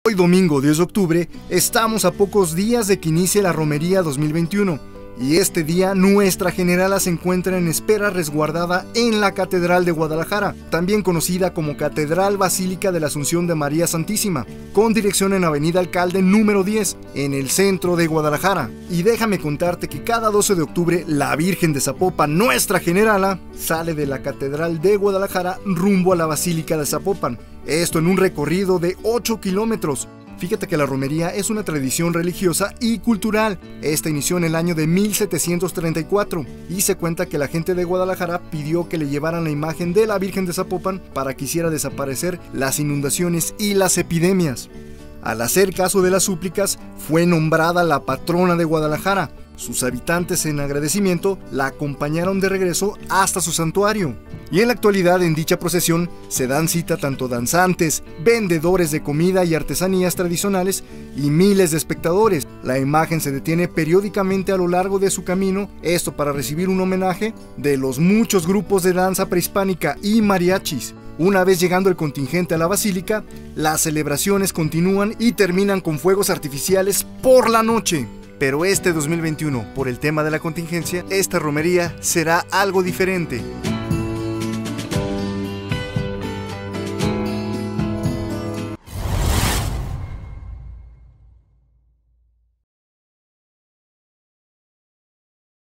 Hoy domingo 10 de octubre estamos a pocos días de que inicie la romería 2021 y este día nuestra generala se encuentra en espera resguardada en la Catedral de Guadalajara, también conocida como Catedral Basílica de la Asunción de María Santísima, con dirección en Avenida Alcalde número 10, en el centro de Guadalajara. Y déjame contarte que cada 12 de octubre la Virgen de Zapopan, nuestra generala, sale de la Catedral de Guadalajara rumbo a la Basílica de Zapopan. Esto en un recorrido de 8 kilómetros. Fíjate que la romería es una tradición religiosa y cultural. Esta inició en el año de 1734 y se cuenta que la gente de Guadalajara pidió que le llevaran la imagen de la Virgen de Zapopan para que hiciera desaparecer las inundaciones y las epidemias. Al hacer caso de las súplicas, fue nombrada la patrona de Guadalajara. Sus habitantes, en agradecimiento, la acompañaron de regreso hasta su santuario. Y en la actualidad, en dicha procesión, se dan cita tanto danzantes, vendedores de comida y artesanías tradicionales y miles de espectadores. La imagen se detiene periódicamente a lo largo de su camino, esto para recibir un homenaje de los muchos grupos de danza prehispánica y mariachis. Una vez llegando el contingente a la basílica, las celebraciones continúan y terminan con fuegos artificiales por la noche. Pero este 2021, por el tema de la contingencia, esta romería será algo diferente.